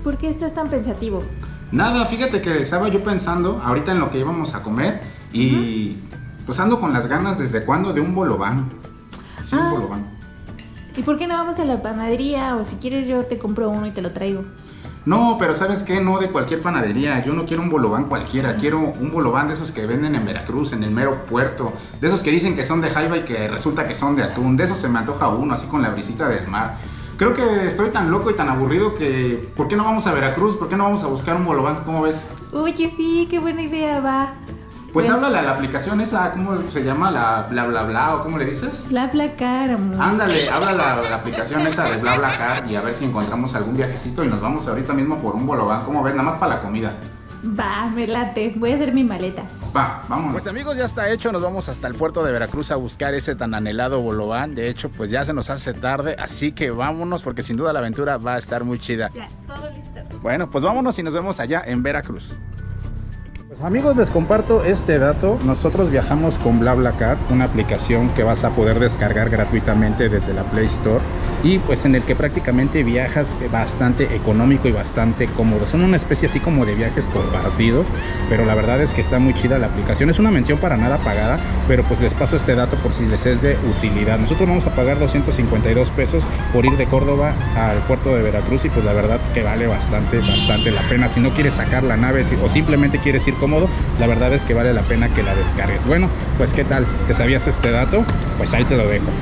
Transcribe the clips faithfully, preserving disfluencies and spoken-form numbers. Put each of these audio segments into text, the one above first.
¿Por qué estás tan pensativo? Nada, fíjate que estaba yo pensando ahorita en lo que íbamos a comer y uh-huh. pues ando con las ganas desde cuándo de un bolobán. Sí, ah. un bolobán. ¿Y por qué no vamos a la panadería? O si quieres yo te compro uno y te lo traigo. No, pero ¿sabes qué? No de cualquier panadería. Yo no quiero un bolobán cualquiera. Quiero un bolobán de esos que venden en Veracruz, en el mero puerto. De esos que dicen que son de jaiba y que resulta que son de atún. De esos se me antoja uno, así con la brisita del mar. Creo que estoy tan loco y tan aburrido que... ¿por qué no vamos a Veracruz? ¿Por qué no vamos a buscar un bolobán? ¿Cómo ves? Oye, sí, qué buena idea, va. Pues háblale a la aplicación esa, ¿cómo se llama? La bla bla bla, ¿o cómo le dices? BlaBlaCar, amor. Ándale, háblale a la aplicación esa de BlaBlaCar y a ver si encontramos algún viajecito y nos vamos ahorita mismo por un bolobán. ¿Cómo ves? Nada más para la comida. Va, me late, voy a hacer mi maleta. Va, vámonos. Pues amigos, ya está hecho, nos vamos hasta el puerto de Veracruz a buscar ese tan anhelado bolobán. De hecho, pues ya se nos hace tarde, así que vámonos porque sin duda la aventura va a estar muy chida. Ya, todo listo. Bueno, pues vámonos y nos vemos allá en Veracruz. Pues amigos, les comparto este dato. Nosotros viajamos con BlaBlaCar, una aplicación que vas a poder descargar gratuitamente desde la Play Store y pues en el que prácticamente viajas bastante económico y bastante cómodo. Son una especie así como de viajes compartidos, pero la verdad es que está muy chida la aplicación. Es una mención para nada pagada, pero pues les paso este dato por si les es de utilidad. Nosotros vamos a pagar doscientos cincuenta y dos pesos por ir de Córdoba al puerto de Veracruz y pues la verdad que vale bastante, bastante la pena. Si no quieres sacar la nave o simplemente quieres ir cómodo, la verdad es que vale la pena que la descargues. Bueno, pues ¿qué tal? ¿Te sabías este dato? Pues ahí te lo dejo.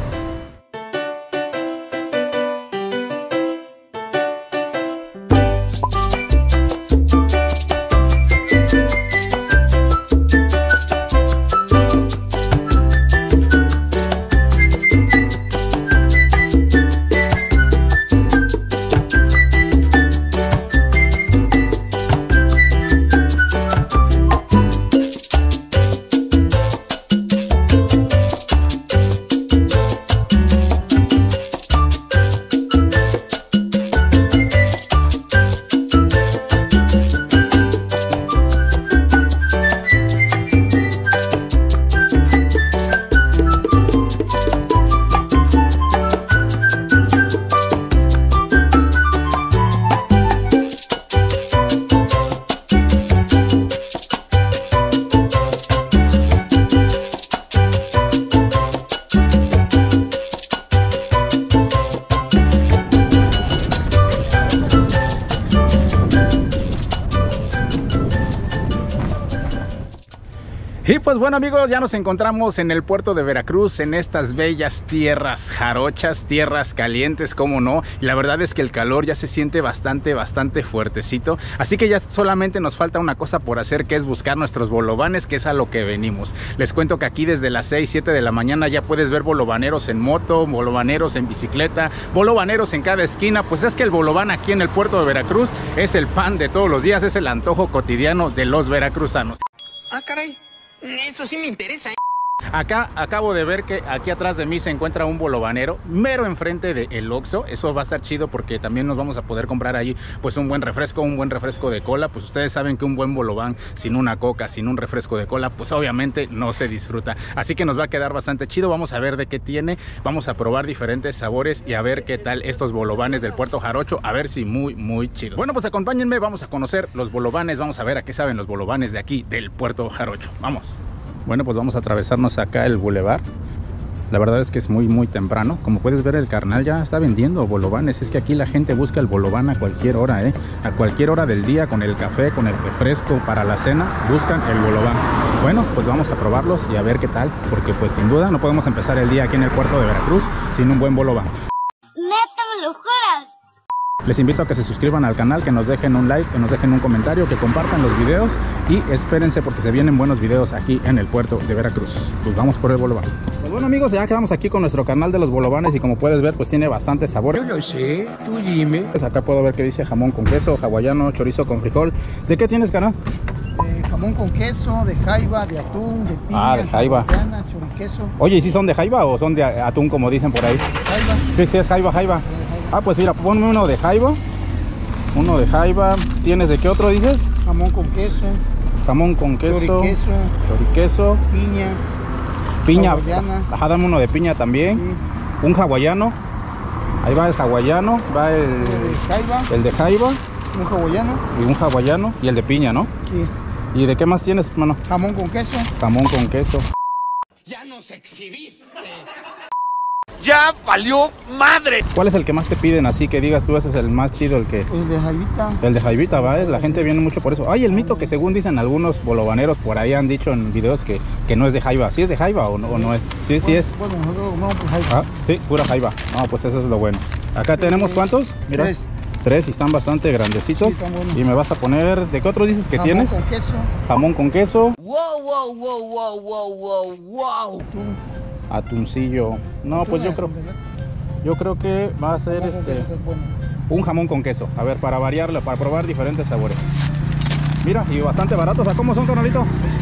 Y pues bueno amigos, ya nos encontramos en el puerto de Veracruz, en estas bellas tierras jarochas, tierras calientes, como no. Y la verdad es que el calor ya se siente bastante, bastante fuertecito. Así que ya solamente nos falta una cosa por hacer, que es buscar nuestros bolovanes, que es a lo que venimos. Les cuento que aquí desde las seis, siete de la mañana ya puedes ver bolovaneros en moto, bolovaneros en bicicleta, bolovaneros en cada esquina. Pues es que el bolobán aquí en el puerto de Veracruz es el pan de todos los días, es el antojo cotidiano de los veracruzanos. Ah, caray. Eso sí me interesa, ¿eh? Acá acabo de ver que aquí atrás de mí se encuentra un bolovanero, mero enfrente de el Oxxo. Eso va a estar chido porque también nos vamos a poder comprar ahí pues un buen refresco, un buen refresco de cola. Pues ustedes saben que un buen bolobán sin una coca, sin un refresco de cola, pues obviamente no se disfruta. Así que nos va a quedar bastante chido. Vamos a ver de qué tiene, vamos a probar diferentes sabores y a ver qué tal estos bolovanes del puerto jarocho, a ver si muy muy chidos. Bueno, pues acompáñenme, vamos a conocer los bolovanes, vamos a ver a qué saben los bolovanes de aquí del puerto jarocho. Vamos. Bueno, pues vamos a atravesarnos acá el bulevar. La verdad es que es muy muy temprano. Como puedes ver, el carnal ya está vendiendo bolovanes. Es que aquí la gente busca el bolobán a cualquier hora, ¿eh? A cualquier hora del día, con el café, con el refresco, para la cena, buscan el bolobán. Bueno, pues vamos a probarlos y a ver qué tal, porque pues sin duda no podemos empezar el día aquí en el puerto de Veracruz sin un buen bolobán. ¿Neta me lo juras? Les invito a que se suscriban al canal, que nos dejen un like, que nos dejen un comentario, que compartan los videos y espérense porque se vienen buenos videos aquí en el puerto de Veracruz. Pues vamos por el bolobán. Pues bueno amigos, ya quedamos aquí con nuestro canal de los bolovanes y como puedes ver pues tiene bastante sabor. Yo lo sé, tú dime. Pues acá puedo ver que dice jamón con queso, hawaiano, chorizo con frijol. ¿De qué tienes, canal? De jamón con queso, de jaiba, de atún, de piña, ah, de jaiba, hawaiana, choriqueso. Oye, ¿y si son de jaiba o son de atún como dicen por ahí? Jaiba. Sí, sí, es jaiba, jaiba. Ah, pues mira, ponme uno de jaiba. Uno de jaiba. ¿Tienes de qué otro dices? Jamón con queso. Jamón con queso. Choriqueso. Choriqueso. Piña. Piña. Hawaiana. Ajá, dame uno de piña también. Sí. Un hawaiano. Ahí va el hawaiano. Va el, el de jaiba. El de jaiba. Un hawaiano. Y un hawaiano. Y el de piña, ¿no? Sí. ¿Y de qué más tienes, hermano? Jamón con queso. Jamón con queso. ¡Ya nos exhibiste! ¡Ya valió madre! ¿Cuál es el que más te piden así que digas tú ese es el más chido, el que... El de jaivita. El de jaivita, ¿va? La gente viene mucho por eso. Ay, el mito que según dicen algunos bolovaneros por ahí han dicho en videos que, que no es de jaiba. ¿Sí es de jaiba o no, o no es? Sí, sí es. Bueno, nosotros compramos por jaiba. Ah, sí, pura jaiba. No, pues eso es lo bueno. Acá tenemos ¿cuántos? Mira. Tres. Tres y están bastante grandecitos. Sí, están buenos. Y me vas a poner, ¿de qué otro dices que Jamón tienes? con queso. Jamón con queso. ¡Wow, wow, wow, wow, wow, wow, wow! Atún. Atuncillo. No, pues yo creo, yo creo que va a ser Jamón con este queso, que es bueno. un jamón con queso. A ver, para variarlo, para probar diferentes sabores. Mira, y bastante baratos. ¿A cómo son, carnalito?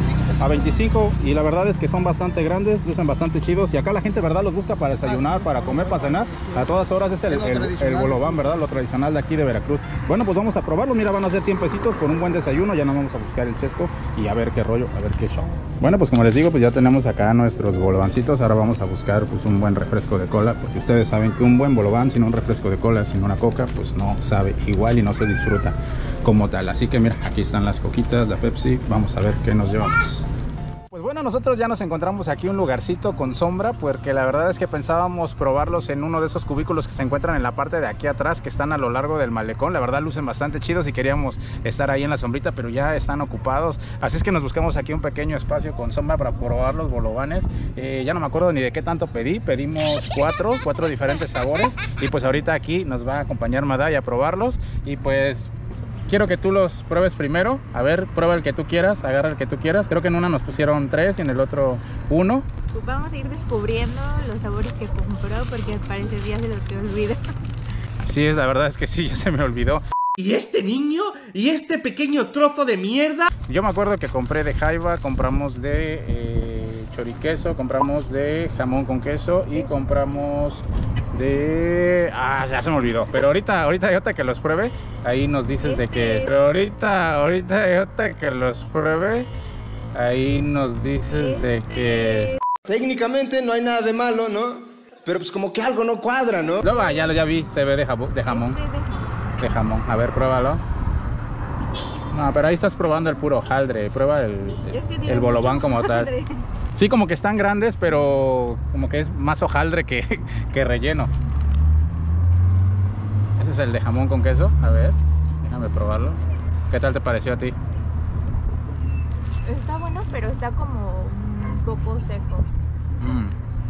A veinticinco, y la verdad es que son bastante grandes, lucen bastante chidos y acá la gente, verdad, los busca para desayunar, para comer, para cenar. A todas horas es el, el, el bolobán, verdad, lo tradicional de aquí de Veracruz. Bueno, pues vamos a probarlo. Mira, van a ser cien pesitos por un buen desayuno. Ya nos vamos a buscar el chesco y a ver qué rollo, a ver qué show. Bueno, pues como les digo, pues ya tenemos acá nuestros bolovancitos. Ahora vamos a buscar pues un buen refresco de cola, porque ustedes saben que un buen bolobán sin un refresco de cola, sin una coca, pues no sabe igual y no se disfruta como tal. Así que mira, aquí están las coquitas, la Pepsi. Vamos a ver qué nos llevamos. Pues bueno, nosotros ya nos encontramos aquí un lugarcito con sombra, porque la verdad es que pensábamos probarlos en uno de esos cubículos que se encuentran en la parte de aquí atrás, que están a lo largo del malecón. La verdad lucen bastante chidos y queríamos estar ahí en la sombrita, pero ya están ocupados. Así es que nos buscamos aquí un pequeño espacio con sombra para probar los bolovanes. Eh, ya no me acuerdo ni de qué tanto pedí, pedimos cuatro, cuatro diferentes sabores. Y pues ahorita aquí nos va a acompañar Maday a probarlos. Y pues... quiero que tú los pruebes primero. A ver, prueba el que tú quieras, agarra el que tú quieras. Creo que en una nos pusieron tres y en el otro uno. Vamos a ir descubriendo los sabores que compró porque al parecer ya se los te olvida. Sí, es, la verdad es que sí, ya se me olvidó. ¿Y este niño? ¿Y este pequeño trozo de mierda? Yo me acuerdo que compré de jaiba, compramos de eh, choriqueso, compramos de jamón con queso y compramos de... Ah, ya se me olvidó. Pero ahorita, ahorita, ahorita que los pruebe, ahí nos dices de qué es. Pero ahorita, ahorita, ahorita que los pruebe, ahí nos dices de qué es. Técnicamente no hay nada de malo, ¿no? Pero pues como que algo no cuadra, ¿no? No, va, ya, ya vi, se ve de, jabo, de jamón. De jamón, a ver, pruébalo. No, pero ahí estás probando el puro hojaldre. Prueba el, Es que el bolobán mucho como tal. hojaldre. Sí, como que están grandes, pero como que es más hojaldre que, que relleno. Ese es el de jamón con queso. A ver, déjame probarlo. ¿Qué tal te pareció a ti? Está bueno, pero está como un poco seco. Mm.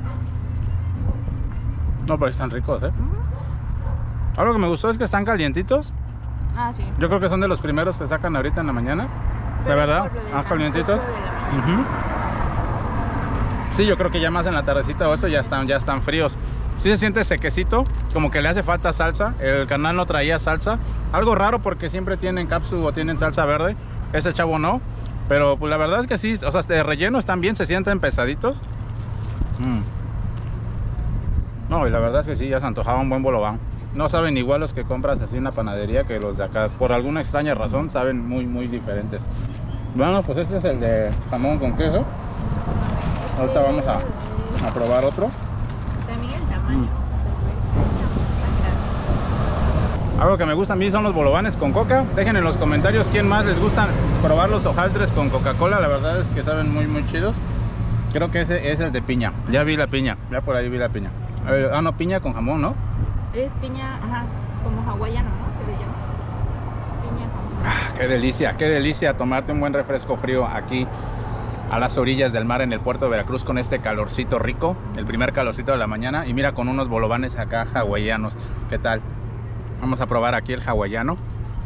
No, pero están ricos, ¿eh? Algo que me gustó es que están calientitos. Ah, sí. Yo creo que son de los primeros que sacan ahorita en la mañana. Pero ¿De verdad? por lo del Ah, calientitos. transcurso de la mañana. Ujú. Sí, yo creo que ya más en la tardecita o eso ya están, ya están fríos. Sí se siente sequecito, como que le hace falta salsa. El canal no traía salsa. Algo raro porque siempre tienen cápsula o tienen salsa verde. Este chavo no. Pero pues la verdad es que sí, o sea, de relleno están bien, se sienten pesaditos. Mm. No, y la verdad es que sí, ya se antojaba un buen bolobán. No saben igual los que compras así en la panadería que los de acá. Por alguna extraña razón saben muy, muy diferentes. Bueno, pues este es el de jamón con queso. Ahorita vamos a, a probar otro. También el tamaño. Mm. Algo que me gusta a mí son los bolovanes con coca. Dejen en los comentarios quién más les gustan probar los hojaldres con Coca-Cola. La verdad es que saben muy, muy chidos. Creo que ese es el de piña. Ya vi la piña, ya por ahí vi la piña. Eh, ah, no, piña con jamón, ¿no? Es piña, ajá, como hawaiano, ¿no? ¿Qué le llaman? Piña con... Ah, qué delicia, qué delicia tomarte un buen refresco frío aquí a las orillas del mar en el puerto de Veracruz con este calorcito rico, el primer calorcito de la mañana. Y mira, con unos bolovanes acá hawaianos. ¿Qué tal? Vamos a probar aquí el hawaiano.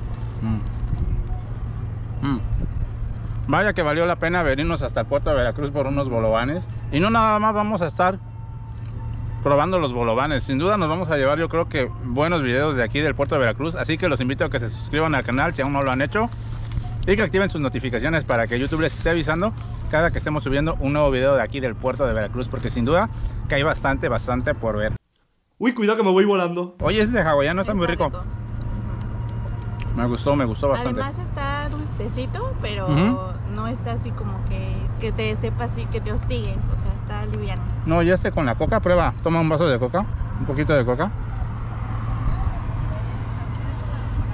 Mm. Mm. Vaya que valió la pena venirnos hasta el puerto de Veracruz por unos bolovanes. Y no nada más vamos a estar probando los bolovanes. Sin duda nos vamos a llevar, yo creo que buenos videos de aquí del puerto de Veracruz. Así que los invito a que se suscriban al canal si aún no lo han hecho. Y que activen sus notificaciones para que YouTube les esté avisando cada que estemos subiendo un nuevo video de aquí del puerto de Veracruz. Porque sin duda que hay bastante, bastante por ver. Uy, cuidado que me voy volando. Oye, este de hawaiano está muy rico. Me gustó, me gustó bastante. Además está dulcecito, pero Ujú. no está así como que, que te sepa así, que te hostigue. O sea, está liviano. No, ya este con la coca, prueba. Toma un vaso de coca, un poquito de coca.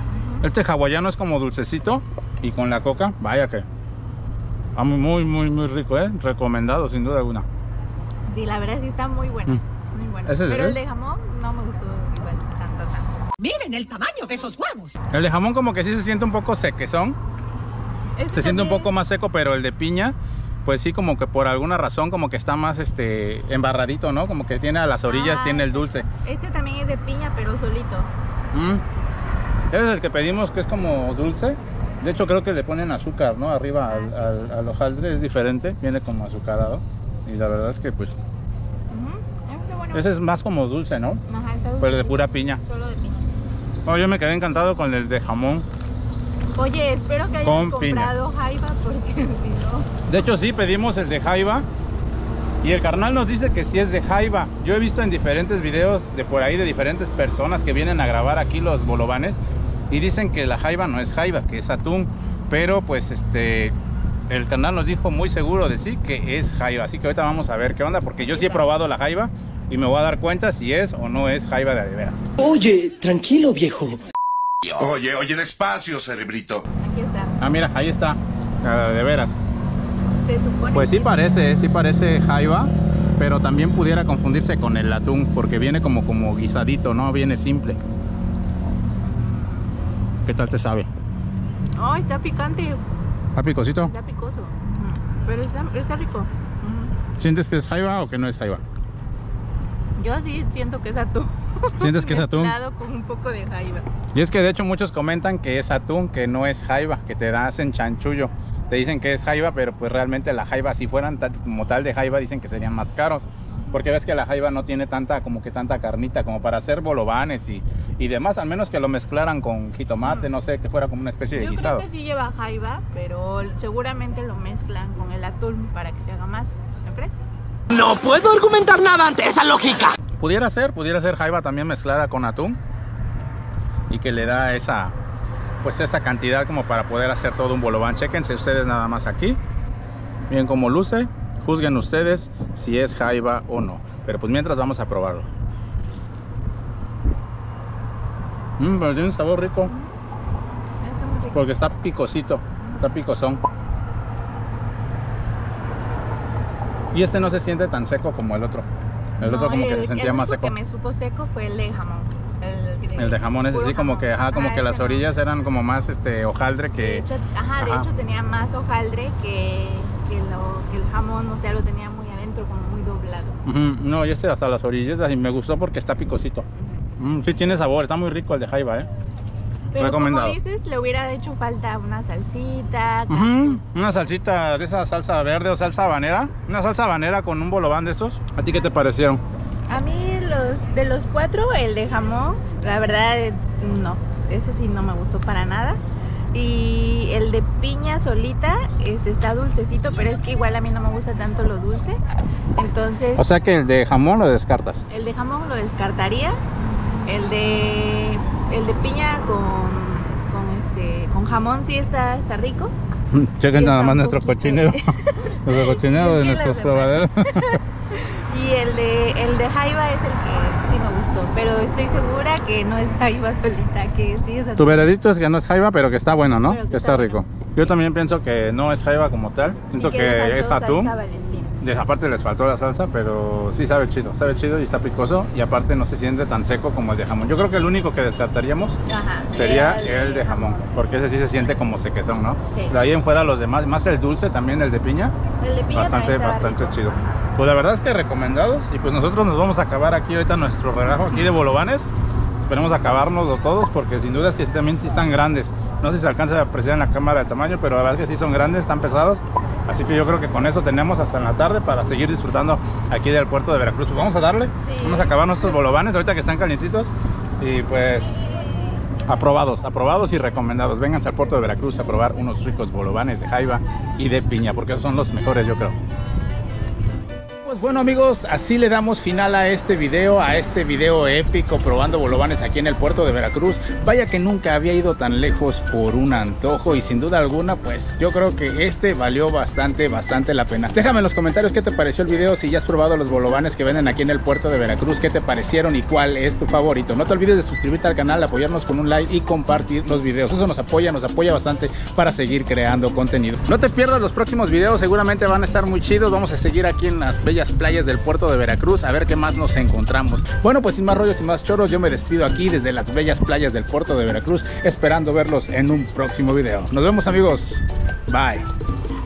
Este hawaiano es como dulcecito y con la coca, vaya que ah, muy, muy, muy rico, ¿eh? Recomendado sin duda alguna. Sí, la verdad sí está muy bueno. Mm. Muy bueno. ¿Ese es Pero el el de jamón no me gustó igual tanto, tanto. Miren el tamaño de esos huevos. El de jamón como que sí se siente un poco sequezón. Este Se siente un también- poco más seco, pero el de piña, pues sí, como que por alguna razón como que está más este embarradito, ¿no? Como que tiene a las orillas, Ah, tiene el sí. dulce. Este también es de piña, pero solito. Mm. Ese es el que pedimos, que es como dulce. De hecho creo que le ponen azúcar, ¿no? Arriba al, al, al hojaldre es diferente, viene como azucarado. Y la verdad es que pues Ujú, está bueno. ese es más como dulce, ¿no? Ajá, está Pero de dulce. pura piña. Solo de piña. Oh, yo me quedé encantado con el de jamón. Oye, espero que hayas Con piña. comprado jaiba porque si no... De hecho sí, pedimos el de jaiba. Y el carnal nos dice que sí es de jaiba. Yo he visto en diferentes videos de por ahí de diferentes personas que vienen a grabar aquí los bolovanes y dicen que la jaiba no es jaiba, que es atún. Pero pues este el carnal nos dijo muy seguro de sí que es jaiba. Así que ahorita vamos a ver qué onda, porque yo sí he probado la jaiba y me voy a dar cuenta si es o no es jaiba de a de veras. Oye, tranquilo, viejo. Oye, oye, despacio, cerebrito. Aquí está. Ah, mira, ahí está, la de veras. Se supone Pues sí que- parece, sí parece jaiba, pero también pudiera confundirse con el atún, porque viene como, como guisadito, ¿no? Viene simple. ¿Qué tal te sabe? Ay, está picante. ¿Está picosito? Está picoso. Ujú. Pero está, está rico. Ujú. ¿Sientes que es jaiba o que no es jaiba? Yo sí siento que es atún. ¿Sientes que es atún? Mezclado con un poco de jaiba. Y es que de hecho muchos comentan que es atún, que no es jaiba, que te hacen chanchullo. Te dicen que es jaiba, pero pues realmente la jaiba, si fueran tal- como tal de jaiba, dicen que serían más caros. Porque ves que la jaiba no tiene tanta, como que tanta carnita como para hacer bolovanes y, y demás, al menos que lo mezclaran con jitomate, no sé, que fuera como una especie de Yo guisado. creo que sí lleva jaiba, pero seguramente lo mezclan con el atún para que se haga más. ¿No crees? No puedo argumentar nada ante esa lógica. Pudiera ser, pudiera ser jaiba también mezclada con atún y que le da esa, pues esa cantidad como para poder hacer todo un bolobán. Chéquense ustedes nada más aquí, bien como luce, juzguen ustedes si es jaiba o no. Pero pues mientras vamos a probarlo. Mmm, pero tiene un sabor rico Está muy rico. porque está picosito, está picosón. Y este no se siente tan seco como el otro. El No, otro como que el- se sentía el más único seco. que me supo seco fue el de jamón. El de, El de jamón es puro así como jamón. que, ajá, como Ajá, que ese las no. orillas eran como más este hojaldre De que... hecho, ajá, de ajá. hecho tenía más hojaldre que, que, lo- que el jamón, o sea, lo tenía muy adentro, como muy doblado. Ujú, no, y este hasta las orillas y me gustó porque está picosito. Mm, sí tiene sabor, está muy rico el de jaiba, ¿eh? Pero Recomendado. como dices, le hubiera hecho falta una salsita. Ujú, una salsita de esa salsa verde o salsa habanera. Una salsa habanera con un bolobán de estos. ¿A ti qué te parecieron? A mí los de los cuatro, el de jamón, la verdad eh, no, ese sí no me gustó para nada. Y el de piña solita es, está dulcecito, pero es que igual a mí no me gusta tanto lo dulce. Entonces O sea que el de jamón lo descartas. el de jamón lo descartaría. El de el de piña con, con este con jamón sí está, está rico. Chequen Y nada está más un nuestro poquito- cochinero. Nuestro cochinero de Es que nuestros los probaderos. Y el de el de jaiba es el que sí me gustó, pero estoy segura que no es jaiba solita, que sí es Tu atún. veredicto es que no es jaiba, pero que está bueno, ¿no? Pero que Que está está rico. bueno. Yo también pienso que no es jaiba como tal. Siento Y le que faltó es atún. salsa Valentín. De- aparte les faltó la salsa, pero sí sabe chido, sabe chido y está picoso y aparte no se siente tan seco como el de jamón. Yo creo que el único que descartaríamos Ajá, sería era el de jamón, porque ese sí se siente como sequezón, ¿no? Sí. De ahí en fuera los demás, más el dulce también, el de piña, El de piña bastante, también estaba bastante rico. chido. Pues la verdad es que recomendados y pues nosotros nos vamos a acabar aquí ahorita nuestro relajo aquí de bolovanes. Esperemos acabárnoslo todos porque sin duda es que sí, también sí están grandes. No sé si se alcanza a apreciar en la cámara el tamaño, pero la verdad es que sí son grandes, están pesados. Así que yo creo que con eso tenemos hasta en la tarde para seguir disfrutando aquí del puerto de Veracruz. Pues vamos a darle, Sí. vamos a acabar nuestros bolovanes ahorita que están calientitos y pues aprobados, aprobados y recomendados. Vénganse al puerto de Veracruz a probar unos ricos bolovanes de jaiba y de piña porque esos son los mejores, yo creo. Pues bueno amigos, así le damos final a este video, a este video épico probando bolovanes aquí en el puerto de Veracruz. Vaya que nunca había ido tan lejos por un antojo y sin duda alguna pues yo creo que este valió bastante, bastante la pena. Déjame en los comentarios qué te pareció el video, si ya has probado los bolovanes que venden aquí en el puerto de Veracruz, qué te parecieron y cuál es tu favorito. No te olvides de suscribirte al canal, apoyarnos con un like y compartir los videos. Eso nos apoya, nos apoya bastante para seguir creando contenido. No te pierdas los próximos videos, seguramente van a estar muy chidos. Vamos a seguir aquí en las bellas playas del puerto de Veracruz a ver qué más nos encontramos. Bueno, pues sin más rollos y más choros, yo me despido aquí desde las bellas playas del puerto de Veracruz, esperando verlos en un próximo video. Nos vemos amigos, bye.